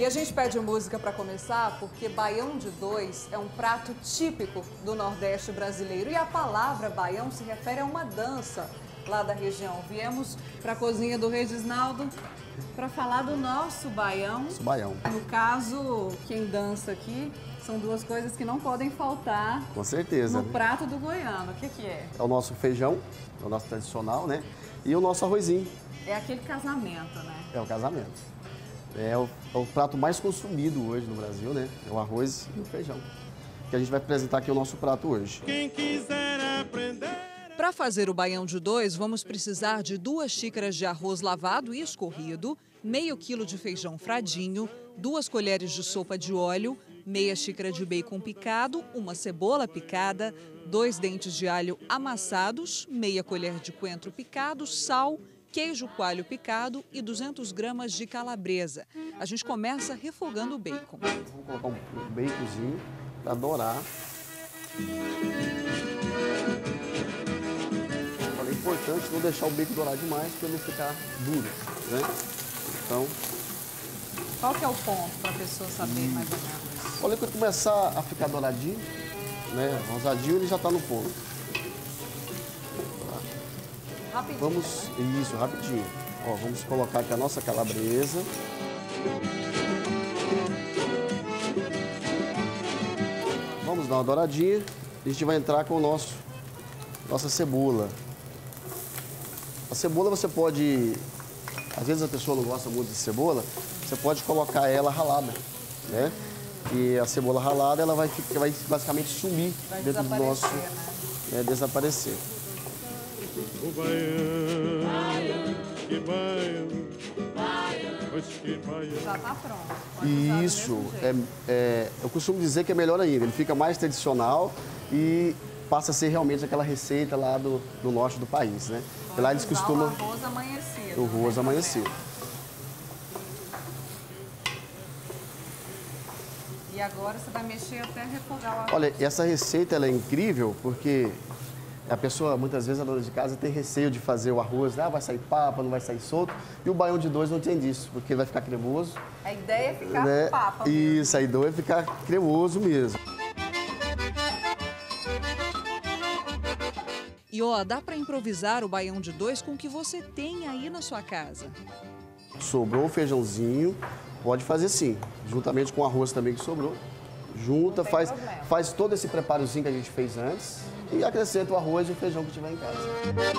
E a gente pede música para começar porque baião de dois é um prato típico do Nordeste brasileiro. E a palavra baião se refere a uma dança lá da região. Viemos para a cozinha do Reginaldo para falar do nosso baião. Nosso baião. No caso, quem dança aqui são duas coisas que não podem faltar. Com certeza. No prato do goiano. O que é? É o nosso feijão, é o nosso tradicional, né? E o nosso arrozinho. É aquele casamento, né? É o casamento. É o prato mais consumido hoje no Brasil, né? É o arroz e o feijão. Que a gente vai apresentar aqui o nosso prato hoje. Quem quiser aprender... Para fazer o baião de dois, vamos precisar de 2 xícaras de arroz lavado e escorrido, meio quilo de feijão fradinho, 2 colheres de sopa de óleo, meia xícara de bacon picado, uma cebola picada, 2 dentes de alho amassados, meia colher de coentro picado, sal, queijo coalho picado e 200 gramas de calabresa. A gente começa refogando o bacon. Vamos colocar um baconzinho para dourar. É importante não deixar o bacon dourar demais para ele não ficar duro, né? Então... Qual que é o ponto para a pessoa saber mais ou menos? Olha, quando começar a ficar douradinho, né? Rosadinho, ele já está no ponto. Rapidinho, vamos, né? Isso, rapidinho. Ó, vamos colocar aqui a nossa calabresa. Vamos dar uma douradinha. A gente vai entrar com nossa cebola. A cebola você pode... Às vezes a pessoa não gosta muito de cebola, você pode colocar ela ralada, né? E a cebola ralada, ela vai basicamente sumir dentro do nosso... Né? Desaparecer. O baião, que baião, pois que baião. Já está pronto. E isso, eu costumo dizer que é melhor ainda. Ele fica mais tradicional e passa a ser realmente aquela receita lá do norte do país, né? Pode lá eles costumam... o arroz amanhecido. O arroz amanhecido. E agora você vai mexer até refogar o arroz. Olha, essa receita ela é incrível porque a pessoa, muitas vezes, a dona de casa tem receio de fazer o arroz, né? Vai sair papa, não vai sair solto. E o baião de dois não tem disso, porque vai ficar cremoso. A ideia é ficar né? papa mesmo. Isso, a ideia é ficar cremoso mesmo. E ó, dá para improvisar o baião de dois com o que você tem aí na sua casa. Sobrou o feijãozinho, pode fazer sim, juntamente com o arroz também que sobrou. Junta, faz todo esse preparozinho que a gente fez antes e acrescenta o arroz e o feijão que tiver em casa.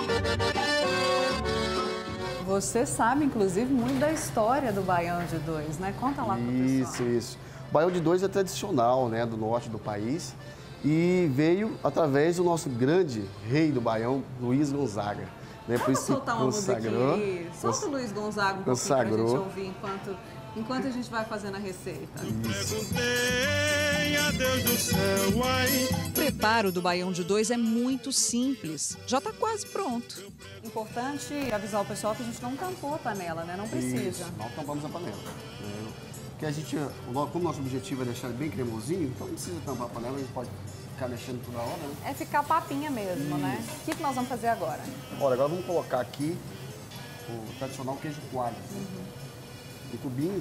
Você sabe, inclusive, muito da história do baião de dois, né? Conta lá pro pessoal. Isso. O baião de dois é tradicional, né, do norte do país e veio através do nosso grande rei do baião, Luiz Gonzaga. Né? Vamos soltar uma musiquinha aí. Solta o Luiz Gonzaga um pouquinho pra gente ouvir enquanto a gente vai fazendo a receita. Perguntei a Deus do céu, ai. O preparo do baião de dois é muito simples. Já está quase pronto. Importante avisar o pessoal que a gente não tampou a panela, né? Não precisa. Isso, não tampamos a panela. Porque a gente, como nosso objetivo é deixar ele bem cremosinho, então não precisa tampar a panela, a gente pode ficar mexendo toda hora, né? É ficar papinha mesmo, né? O que nós vamos fazer agora? Olha, agora vamos colocar aqui o tradicional queijo coalho. Em cubinhos.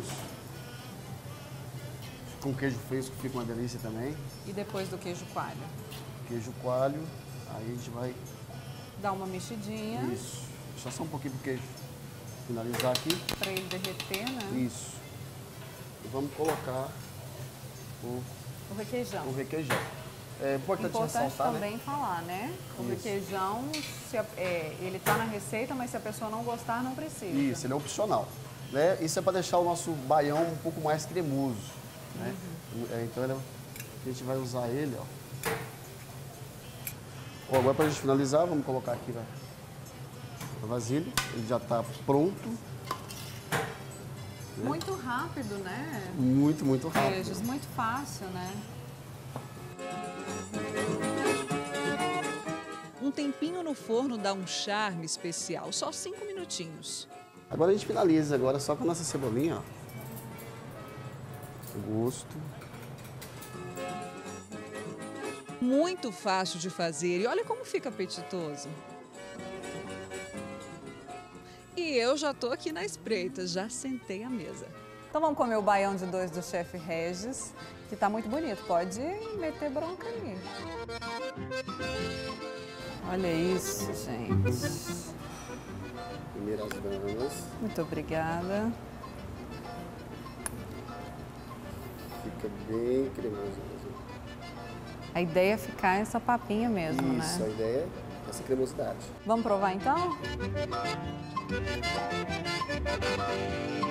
Com queijo fresco fica uma delícia também. E depois do queijo coalho? Queijo coalho, aí a gente vai... Dar uma mexidinha. Isso. Deixa só um pouquinho pro queijo finalizar aqui. Para ele derreter, né? Isso. E vamos colocar o requeijão. É importante ressaltar, também né? falar, né? O Isso. requeijão, ele tá na receita, mas se a pessoa não gostar, não precisa. Isso, ele é opcional. Né? Isso é para deixar o nosso baião um pouco mais cremoso. Né? Então a gente vai usar ele, ó. Agora para a gente finalizar, vamos colocar aqui na vasilha. Ele já está pronto. Muito rápido, né? Muito rápido. Queijos, muito fácil, né? Um tempinho no forno dá um charme especial, só 5 minutinhos. Agora a gente finaliza agora só com a nossa cebolinha, ó. Gosto. Muito fácil de fazer e olha como fica apetitoso. E eu já tô aqui na espreita, já sentei à mesa. Então vamos comer o baião de 2 do chefe Regis, que tá muito bonito. Pode meter bronca aí. Olha isso, gente. Primeiras damas. Muito obrigada. Fica bem cremoso mesmo. A ideia é ficar essa papinha mesmo, Isso, né? a ideia é essa cremosidade. Vamos provar então?